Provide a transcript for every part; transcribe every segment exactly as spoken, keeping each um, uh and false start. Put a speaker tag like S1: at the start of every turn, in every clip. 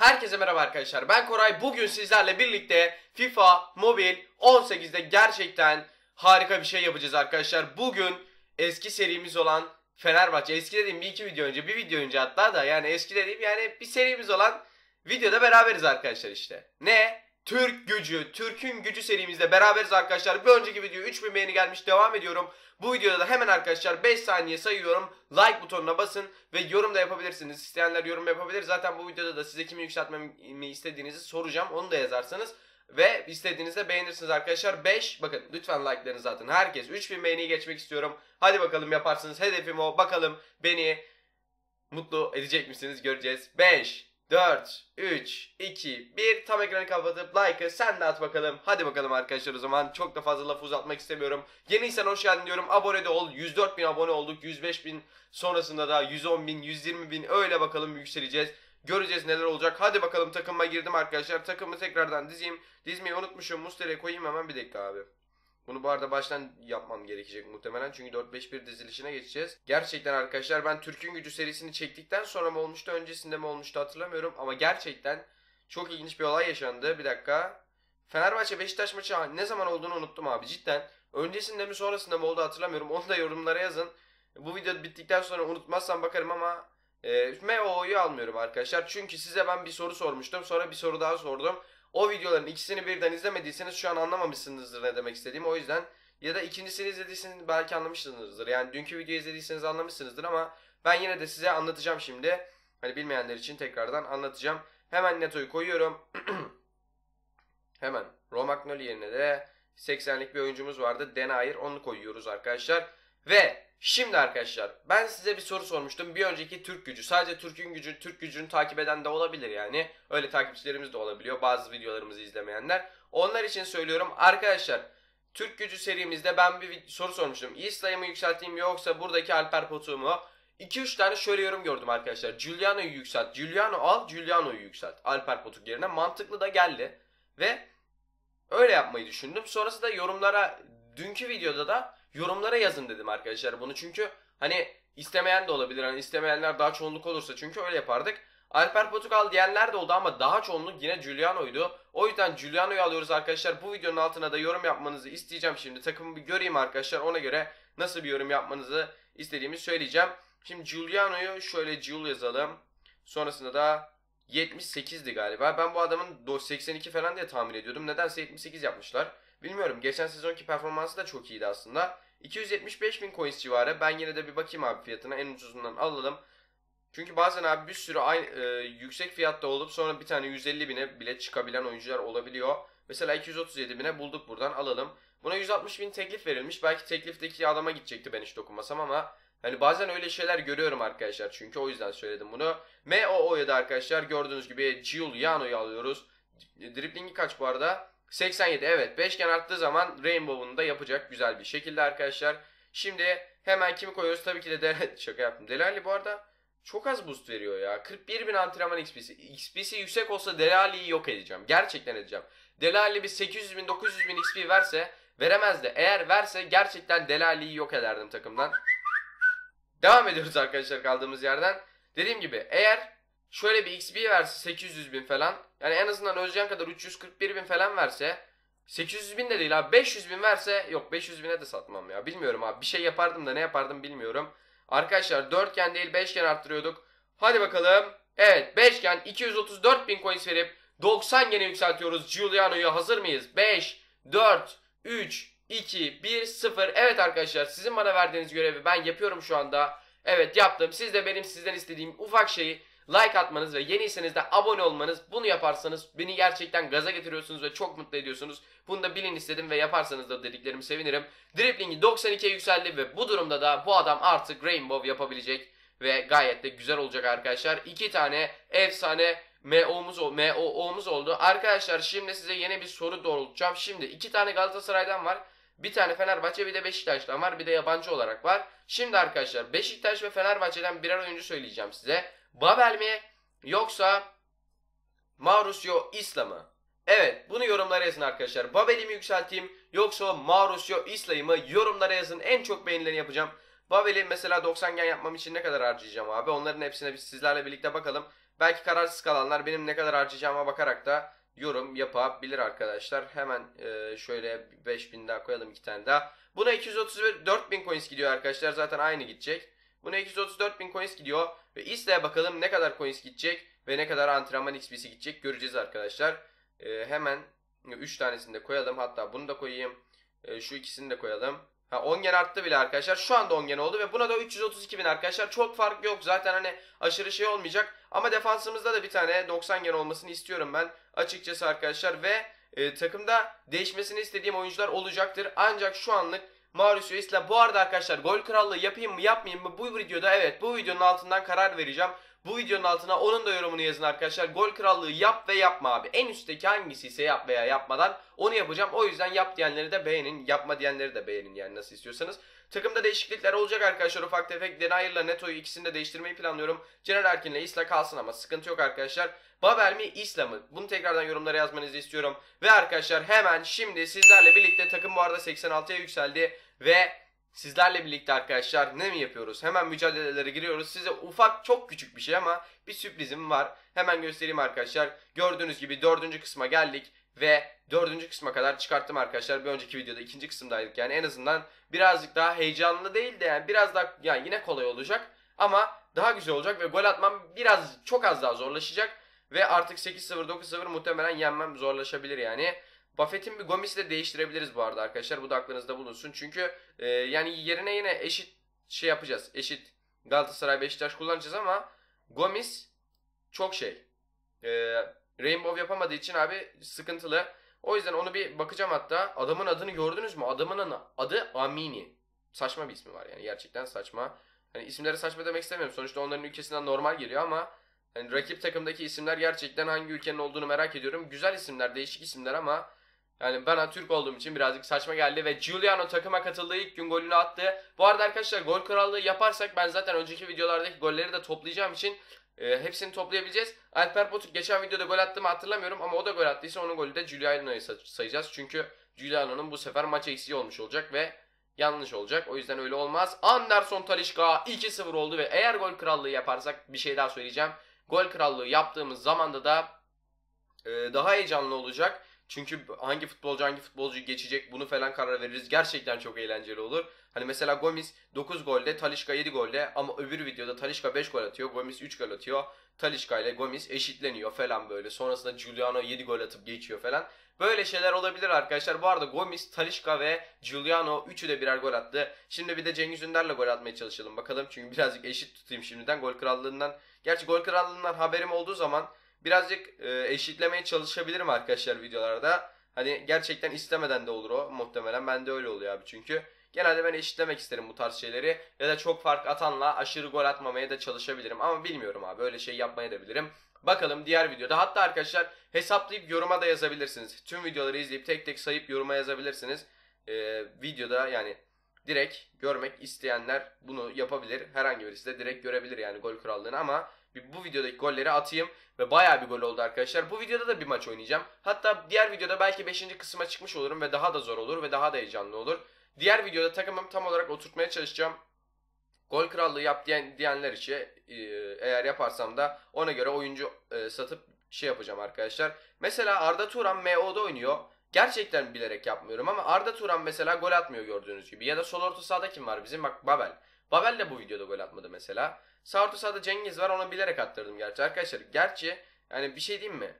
S1: Herkese merhaba arkadaşlar, ben Koray. Bugün sizlerle birlikte FIFA Mobil on sekizde gerçekten harika bir şey yapacağız arkadaşlar. Bugün eski serimiz olan Fenerbahçe, eski dediğim bir iki video önce, bir video önce hatta da yani eski dediğim yani bir serimiz olan videoda beraberiz arkadaşlar işte. Ne? Türk Gücü, Türk'ün Gücü serimizde beraberiz arkadaşlar. Bir önceki video üç bin beğeni gelmiş, devam ediyorum. Bu videoda da hemen arkadaşlar beş saniye sayıyorum. Like butonuna basın ve yorum da yapabilirsiniz. İsteyenler yorum yapabilir. Zaten bu videoda da size kimi yükseltmemi istediğinizi soracağım. Onu da yazarsanız ve istediğinizde beğenirsiniz arkadaşlar. beş, bakın lütfen like'larınızı atın. Herkes üç bin beğeniyi geçmek istiyorum. Hadi bakalım yaparsınız. Hedefim o. Bakalım beni mutlu edecek misiniz? Göreceğiz. beş, dört, üç, iki, bir. Tam ekranı kapatıp like'ı sen de at bakalım. Hadi bakalım arkadaşlar o zaman. Çok da fazla laf uzatmak istemiyorum. Yeniysen hoş geldin diyorum. Abone de ol. yüz dört bin abone olduk. yüz beş bin sonrasında da yüz on bin, yüz yirmi bin öyle bakalım yükseleceğiz. Göreceğiz neler olacak. Hadi bakalım, takıma girdim arkadaşlar. Takımı tekrardan dizeyim. Dizmeyi unutmuşum. Muslera'ya koyayım hemen, bir dakika abi. Bunu bu arada baştan yapmam gerekecek muhtemelen. Çünkü dört beş bir dizilişine geçeceğiz. Gerçekten arkadaşlar ben Türk'ün Gücü serisini çektikten sonra mı olmuştu, öncesinde mi olmuştu hatırlamıyorum. Ama gerçekten çok ilginç bir olay yaşandı. Bir dakika. Fenerbahçe Beşiktaş maçı ne zaman olduğunu unuttum abi cidden. Öncesinde mi sonrasında mı oldu hatırlamıyorum. Onu da yorumlara yazın. Bu video bittikten sonra unutmazsam bakarım ama e, M O O'yu almıyorum arkadaşlar. Çünkü size ben bir soru sormuştum. Sonra bir soru daha sordum. O videoların ikisini birden izlemediyseniz şu an anlamamışsınızdır ne demek istediğimi. O yüzden ya da ikincisini izlediyseniz belki anlamışsınızdır. Yani dünkü videoyu izlediyseniz anlamışsınızdır ama ben yine de size anlatacağım şimdi. Hani bilmeyenler için tekrardan anlatacağım. Hemen Neto'yu koyuyorum. Hemen Romagnoli yerine de seksenlik bir oyuncumuz vardı. Denayer, onu koyuyoruz arkadaşlar. Ve şimdi arkadaşlar ben size bir soru sormuştum. Bir önceki Türk Gücü, sadece Türk'ün Gücü, Türk Gücü'nü takip eden de olabilir yani. Öyle takipçilerimiz de olabiliyor, bazı videolarımızı izlemeyenler. Onlar için söylüyorum arkadaşlar. Türk Gücü serimizde ben bir soru sormuştum. İsa'yı mı yükselteyim yoksa buradaki Alper Potuk'u mu? iki üç tane şöyle yorum gördüm arkadaşlar. Giuliano'yu yükselt. Giuliano al, Giuliano'yu yükselt. Alper Potuk yerine. Mantıklı da geldi. Ve öyle yapmayı düşündüm. Sonrasında yorumlara, dünkü videoda da yorumlara yazın dedim arkadaşlar bunu. Çünkü hani istemeyen de olabilir. Hani istemeyenler daha çoğunluk olursa çünkü öyle yapardık. Alper Potuk al diyenler de oldu ama daha çoğunluk yine Giuliano'ydu. O yüzden Giuliano'yu alıyoruz arkadaşlar. Bu videonun altına da yorum yapmanızı isteyeceğim şimdi. Takımı bir göreyim arkadaşlar. Ona göre nasıl bir yorum yapmanızı istediğimi söyleyeceğim. Şimdi Giuliano'yu şöyle Giul yazalım. Sonrasında da yetmiş sekizdi galiba. Ben bu adamın seksen iki falan diye tahmin ediyordum. Nedense yetmiş sekiz yapmışlar. Bilmiyorum. Geçen sezonki performansı da çok iyiydi aslında. iki yüz yetmiş beş bin coins civarı. Ben yine de bir bakayım abi fiyatına. En ucuzundan alalım. Çünkü bazen abi bir sürü aynı, e, yüksek fiyatta olup sonra bir tane yüz elli bine bile çıkabilen oyuncular olabiliyor. Mesela iki yüz otuz yedi bine bulduk, buradan alalım. Buna yüz altmış bin teklif verilmiş. Belki teklifteki adama gidecekti ben hiç dokunmasam ama hani bazen öyle şeyler görüyorum arkadaşlar, çünkü o yüzden söyledim bunu. M O O'ya da arkadaşlar gördüğünüz gibi Giuliano'yu alıyoruz. Driblingi kaç bu arada? seksen yedi, evet. Beşgen arttığı zaman Rainbow'unu da yapacak güzel bir şekilde arkadaşlar. Şimdi hemen kimi koyuyoruz? Tabii ki de Dele şaka yaptım. Dele Alli bu arada çok az boost veriyor ya. kırk bir bin antrenman X P'si. X P'si yüksek olsa Dele Alli'yi yok edeceğim. Gerçekten edeceğim. Dele Alli bir sekiz yüz bin dokuz yüz bin X P verse, veremez de eğer verse gerçekten Dele Alli'yi yok ederdim takımdan. Devam ediyoruz arkadaşlar kaldığımız yerden. Dediğim gibi eğer şöyle bir X P verse sekiz yüz bin falan, yani en azından Özcan kadar üç yüz kırk bir bin falan verse, sekiz yüz bin de değil abi, beş yüz bin verse, yok beş yüz bine de satmam ya, bilmiyorum abi, bir şey yapardım da ne yapardım bilmiyorum. Arkadaşlar dörtgen değil beşgen arttırıyorduk. Hadi bakalım. Evet, beşgen iki yüz otuz dört bin coins verip doksan gene yükseltiyoruz. Giuliano'yu hazır mıyız? beş, dört, üç, iki, bir, sıfır. Evet arkadaşlar, sizin bana verdiğiniz görevi ben yapıyorum şu anda. Evet, yaptım. Siz de benim sizden istediğim ufak şeyi like atmanız ve yeniyseniz de abone olmanız. Bunu yaparsanız beni gerçekten gaza getiriyorsunuz ve çok mutlu ediyorsunuz. Bunu da bilin istedim ve yaparsanız da dediklerimi sevinirim. Driblingi doksan ikiye yükseldi ve bu durumda da bu adam artık Rainbow yapabilecek ve gayet de güzel olacak arkadaşlar. İki tane efsane M O'muz, M O O'muz oldu. Arkadaşlar şimdi size yeni bir soru doğrultacağım. Şimdi iki tane Galatasaray'dan var. Bir tane Fenerbahçe, bir de Beşiktaş'tan var. Bir de yabancı olarak var. Şimdi arkadaşlar Beşiktaş ve Fenerbahçe'den birer oyuncu söyleyeceğim size. Babel mi yoksa Mauricio Isla mı? Evet, bunu yorumlara yazın arkadaşlar. Babel'i mi yükselteyim yoksa Mauricio Isla'yı mı? Yorumlara yazın. En çok beğenilerini yapacağım. Babel'i mesela doksan gen yapmam için ne kadar harcayacağım abi? Onların hepsine biz sizlerle birlikte bakalım. Belki kararsız kalanlar benim ne kadar harcayacağıma bakarak da yorum yapabilir arkadaşlar. Hemen e, şöyle beş bin daha koyalım, iki tane daha. Buna iki yüz otuz dört bin coins gidiyor arkadaşlar. Zaten aynı gidecek. Buna iki yüz otuz dört bin coins gidiyor. Ve Isle'ye bakalım ne kadar coins gidecek ve ne kadar antrenman X P'si gidecek göreceğiz arkadaşlar. E, hemen üç tanesini de koyalım. Hatta bunu da koyayım. E, şu ikisini de koyalım. Ha, on gen arttı bile arkadaşlar. Şu anda on gen oldu ve buna da üç yüz otuz iki bin arkadaşlar. Çok fark yok. Zaten hani aşırı şey olmayacak. Ama defansımızda da bir tane doksan gen olmasını istiyorum ben açıkçası arkadaşlar. Ve e, takımda değişmesini istediğim oyuncular olacaktır. Ancak şu anlık Mauricio Isla. Bu arada arkadaşlar gol krallığı yapayım mı yapmayayım mı bu videoda, evet, bu videonun altından karar vereceğim. Bu videonun altına onun da yorumunu yazın arkadaşlar. Gol krallığı yap ve yapma abi. En üstteki hangisi ise yap veya yapmadan onu yapacağım. O yüzden yap diyenleri de beğenin. Yapma diyenleri de beğenin, yani nasıl istiyorsanız. Takımda değişiklikler olacak arkadaşlar. Ufak tefek Denayer'la Neto'yu ikisini de değiştirmeyi planlıyorum. Caner Erkin'le Isla kalsın ama sıkıntı yok arkadaşlar. Babel mi Isla mı? Bunu tekrardan yorumlara yazmanızı istiyorum. Ve arkadaşlar hemen şimdi sizlerle birlikte takım bu arada seksen altıya yükseldi. Ve sizlerle birlikte arkadaşlar ne mi yapıyoruz? Hemen mücadelelere giriyoruz. Size ufak, çok küçük bir şey ama bir sürprizim var. Hemen göstereyim arkadaşlar. Gördüğünüz gibi dördüncü kısma geldik. Ve dördüncü kısma kadar çıkarttım arkadaşlar. Bir önceki videoda ikinci kısımdaydık. Yani en azından birazcık daha heyecanlı değil de yani biraz daha, yani yine kolay olacak. Ama daha güzel olacak ve gol atmam biraz, çok az daha zorlaşacak. Ve artık sekiz sıfır dokuz sıfır muhtemelen yenmem zorlaşabilir yani. Buffett'in bir Gomis'i de değiştirebiliriz bu arada arkadaşlar. Bu da aklınızda bulunsun. Çünkü e, yani yerine yine eşit şey yapacağız. Eşit Galatasaray Beşiktaş kullanacağız ama Gomis çok şey. E, Rainbow yapamadığı için abi sıkıntılı. O yüzden onu bir bakacağım hatta. Adamın adını gördünüz mü? Adamın adı Amini. Saçma bir ismi var yani, gerçekten saçma. Hani isimleri saçma demek istemiyorum. Sonuçta onların ülkesinden normal geliyor ama hani rakip takımdaki isimler gerçekten hangi ülkenin olduğunu merak ediyorum. Güzel isimler, değişik isimler ama yani bana Türk olduğum için birazcık saçma geldi ve Giuliano takıma katıldığı ilk gün golünü attı. Bu arada arkadaşlar gol krallığı yaparsak ben zaten önceki videolardaki golleri de toplayacağım için e, hepsini toplayabileceğiz. Alper Potuk geçen videoda gol attı mı hatırlamıyorum ama o da gol attıysa onun golü de Giuliano'ya sayacağız. Çünkü Giuliano'nun bu sefer maç eksiği olmuş olacak ve yanlış olacak. O yüzden öyle olmaz. Anderson Talisca iki sıfır oldu ve eğer gol krallığı yaparsak bir şey daha söyleyeceğim. Gol krallığı yaptığımız zamanda da e, daha heyecanlı olacak. Çünkü hangi futbolcu hangi futbolcuyu geçecek bunu falan karar veririz. Gerçekten çok eğlenceli olur. Hani mesela Gomis dokuz golde, Talisca yedi golde ama öbür videoda Talisca beş gol atıyor, Gomis üç gol atıyor. Talisca ile Gomis eşitleniyor falan böyle. Sonrasında Giuliano yedi gol atıp geçiyor falan. Böyle şeyler olabilir arkadaşlar. Bu arada Gomis, Talisca ve Giuliano üçü de birer gol attı. Şimdi bir de Cengiz Ünder'le gol atmaya çalışalım bakalım. Çünkü birazcık eşit tutayım şimdiden gol krallığından. Gerçi gol krallığından haberim olduğu zaman birazcık e, eşitlemeye çalışabilirim arkadaşlar videolarda. Hani gerçekten istemeden de olur o muhtemelen. Bende öyle oluyor abi çünkü. Genelde ben eşitlemek isterim bu tarz şeyleri. Ya da çok fark atanla aşırı gol atmamaya da çalışabilirim. Ama bilmiyorum abi, öyle şey yapmaya da bilirim. Bakalım diğer videoda. Hatta arkadaşlar hesaplayıp yoruma da yazabilirsiniz. Tüm videoları izleyip tek tek sayıp yoruma yazabilirsiniz. Ee, videoda yani direkt görmek isteyenler bunu yapabilir. Herhangi birisi de direkt görebilir yani gol krallığını ama bu videodaki golleri atayım ve bayağı bir gol oldu arkadaşlar. Bu videoda da bir maç oynayacağım. Hatta diğer videoda belki beşinci kısma çıkmış olurum ve daha da zor olur ve daha da heyecanlı olur. Diğer videoda takımımı tam olarak oturtmaya çalışacağım. Gol krallığı yap diyen, diyenler için e, eğer yaparsam da ona göre oyuncu e, satıp şey yapacağım arkadaşlar. Mesela Arda Turan M O'da oynuyor. Gerçekten bilerek yapmıyorum ama Arda Turan mesela gol atmıyor gördüğünüz gibi. Ya da sol orta sahada kim var bizim? Bak Babel. Babel de bu videoda gol atmadı mesela. Sağ orta sahada Cengiz var, onu bilerek attırdım gerçi. Arkadaşlar gerçi yani bir şey diyeyim mi?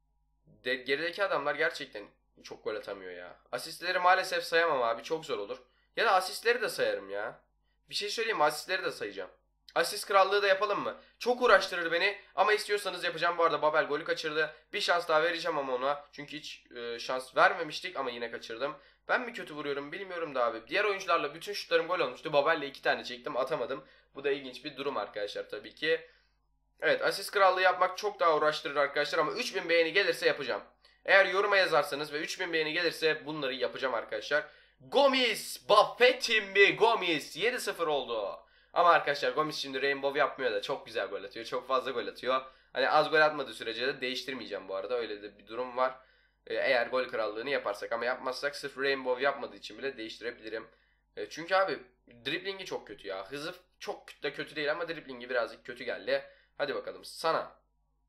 S1: De, gerideki adamlar gerçekten çok gol atamıyor ya. Asistleri maalesef sayamam abi, çok zor olur. Ya da asistleri de sayarım ya. Bir şey söyleyeyim mi? Asistleri de sayacağım. Asist krallığı da yapalım mı? Çok uğraştırır beni ama istiyorsanız yapacağım. Bu arada Babel golü kaçırdı. Bir şans daha vereceğim ama ona. Çünkü hiç e, şans vermemiştik ama yine kaçırdım. Ben mi kötü vuruyorum bilmiyorum da abi. Diğer oyuncularla bütün şutlarım gol olmuştu. Babel'le iki tane çektim, atamadım. Bu da ilginç bir durum arkadaşlar tabii ki. Evet, asist krallığı yapmak çok daha uğraştırır arkadaşlar ama üç bin beğeni gelirse yapacağım. Eğer yoruma yazarsanız ve üç bin beğeni gelirse bunları yapacağım arkadaşlar. Gomis, Buffett'in mi? Gomis yedi sıfır oldu. Ama arkadaşlar Gomis şimdi Rainbow yapmıyor da çok güzel gol atıyor. Çok fazla gol atıyor. Hani az gol atmadığı sürece de değiştirmeyeceğim bu arada. Öyle de bir durum var. Ee, eğer gol krallığını yaparsak ama yapmazsak sırf Rainbow yapmadığı için bile değiştirebilirim. Ee, çünkü abi driblingi çok kötü ya. Hızı çok da kötü değil ama driblingi birazcık kötü geldi. Hadi bakalım sana.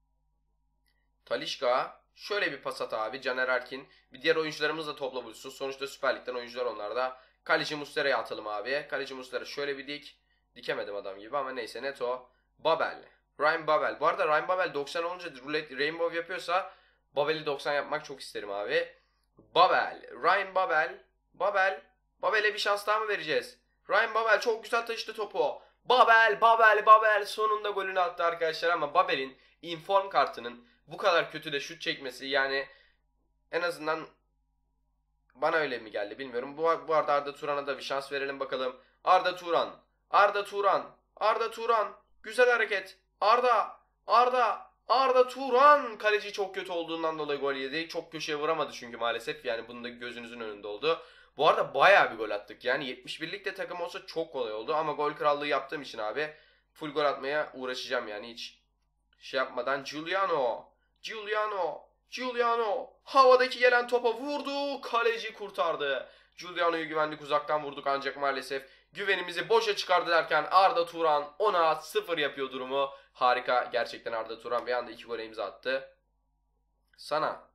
S1: Talisca. Şöyle bir pas at abi. Caner Erkin. Bir diğer oyuncularımız da topla buluşsun. Sonuçta Süper Lig'den oyuncular onlar da. Kaleci Muslera'ya atalım abi. Kaleci Muslera şöyle bir dik. Dikemedim adam gibi ama neyse, Neto. Babel. Ryan Babel. Bu arada Ryan Babel doksan olunca roulette rainbow yapıyorsa Babel'i doksan yapmak çok isterim abi. Babel. Ryan Babel. Babel. Babel'e bir şans daha mı vereceğiz? Ryan Babel çok güzel taşıdı topu. Babel, Babel, Babel sonunda golünü attı arkadaşlar ama Babel'in inform kartının bu kadar kötü de şut çekmesi, yani en azından bana öyle mi geldi bilmiyorum. Bu, bu arada Arda Turan'a da bir şans verelim bakalım. Arda Turan. Arda Turan. Arda Turan. Güzel hareket. Arda. Arda. Arda Turan. Kaleci çok kötü olduğundan dolayı gol yedi. Çok köşeye vuramadı çünkü maalesef. Yani bunun da gözünüzün önünde oldu. Bu arada bayağı bir gol attık. Yani yetmiş birlik de takım olsa çok kolay oldu. Ama gol krallığı yaptığım için abi full gol atmaya uğraşacağım yani hiç şey yapmadan. Giuliano. Giuliano. Giuliano. Havadaki gelen topa vurdu. Kaleci kurtardı. Giuliano'yu güvenlik uzaktan vurduk ancak maalesef güvenimizi boşa çıkardı derken Arda Turan ona sıfır yapıyor durumu. Harika. Gerçekten Arda Turan bir anda iki gol imza attı. Sana.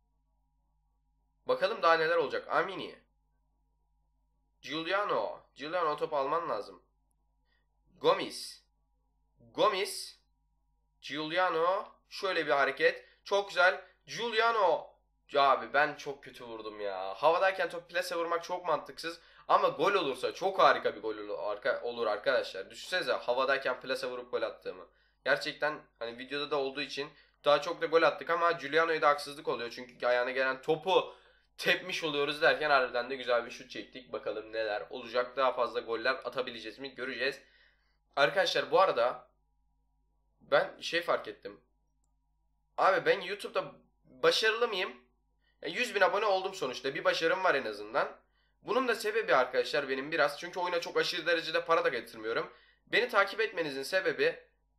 S1: Bakalım daha neler olacak. Amini. Giuliano. Giuliano top alman lazım. Gomis. Gomis. Giuliano. Şöyle bir hareket. Çok güzel. Giuliano. Ya abi ben çok kötü vurdum ya. Havadayken top plase vurmak çok mantıksız. Ama gol olursa çok harika bir gol olur arkadaşlar. Düşünsenize havadayken plase vurup gol attığımı. Gerçekten hani videoda da olduğu için daha çok da gol attık ama Giuliano'ya da haksızlık oluyor. Çünkü ayağına gelen topu tepmiş oluyoruz derken harbiden de güzel bir şut çektik. Bakalım neler olacak. Daha fazla goller atabileceğiz mi göreceğiz. Arkadaşlar bu arada ben şey fark ettim. Abi ben YouTube'da başarılı mıyım? yüz bin abone oldum sonuçta. Bir başarım var en azından. Bunun da sebebi arkadaşlar benim biraz. Çünkü oyuna çok aşırı derecede para da getirmiyorum. Beni takip etmenizin sebebi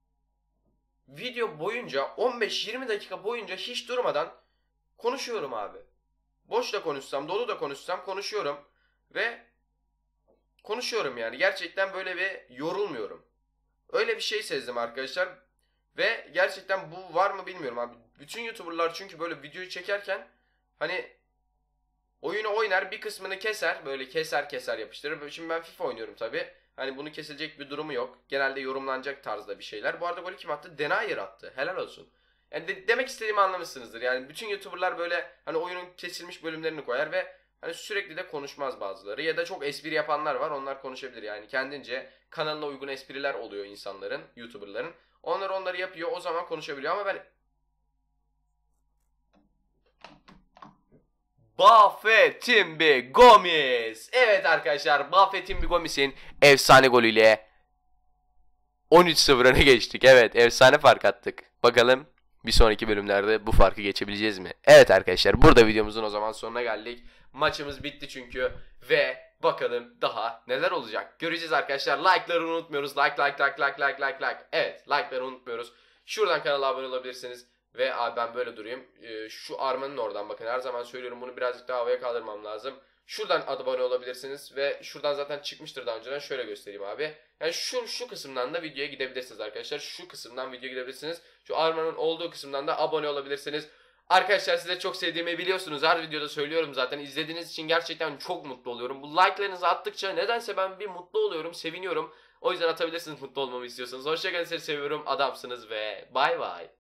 S1: video boyunca on beş yirmi dakika boyunca hiç durmadan konuşuyorum abi. Boş da konuşsam, dolu da konuşsam konuşuyorum. Ve konuşuyorum yani. Gerçekten böyle bir yorulmuyorum. Öyle bir şey sezdim arkadaşlar. Ve gerçekten bu var mı bilmiyorum abi. Bütün YouTuber'lar çünkü böyle videoyu çekerken hani oyunu oynar bir kısmını keser. Böyle keser keser yapıştırır. Şimdi ben FIFA oynuyorum tabi. Hani bunu kesilecek bir durumu yok. Genelde yorumlanacak tarzda bir şeyler. Bu arada golü kim attı? Denayer attı. Helal olsun. Yani de, demek istediğimi anlamışsınızdır. Yani bütün YouTuber'lar böyle hani oyunun kesilmiş bölümlerini koyar ve hani sürekli de konuşmaz bazıları. Ya da çok espri yapanlar var. Onlar konuşabilir yani. Kendince kanalına uygun espriler oluyor insanların, YouTuber'ların. Onlar onları yapıyor. O zaman konuşabiliyor ama ben Bafétimbi Gomis. Evet arkadaşlar, Bafétimbi Gomis'in efsane golüyle on üç sıfır öne geçtik. Evet, efsane fark attık. Bakalım bir sonraki bölümlerde bu farkı geçebileceğiz mi? Evet arkadaşlar, burada videomuzun o zaman sonuna geldik. Maçımız bitti çünkü ve bakalım daha neler olacak. Göreceğiz arkadaşlar. Like'ları unutmuyoruz. Like like like like like like like. Evet, like'ları unutmuyoruz. Şuradan kanala abone olabilirsiniz. Ve abi ben böyle durayım. Ee, şu armanın oradan bakın. Her zaman söylüyorum, bunu birazcık daha havaya kaldırmam lazım. Şuradan abone olabilirsiniz. Ve şuradan zaten çıkmıştır daha önceden. Şöyle göstereyim abi. Yani şu, şu kısımdan da videoya gidebilirsiniz arkadaşlar. Şu kısımdan videoya gidebilirsiniz. Şu armanın olduğu kısımdan da abone olabilirsiniz. Arkadaşlar size çok sevdiğimi biliyorsunuz. Her videoda söylüyorum zaten. İzlediğiniz için gerçekten çok mutlu oluyorum. Bu like'larınızı attıkça nedense ben bir mutlu oluyorum. Seviniyorum. O yüzden atabilirsiniz mutlu olmamı istiyorsanız. Hoşçakalın, sizi seviyorum. Adamsınız ve bay bay.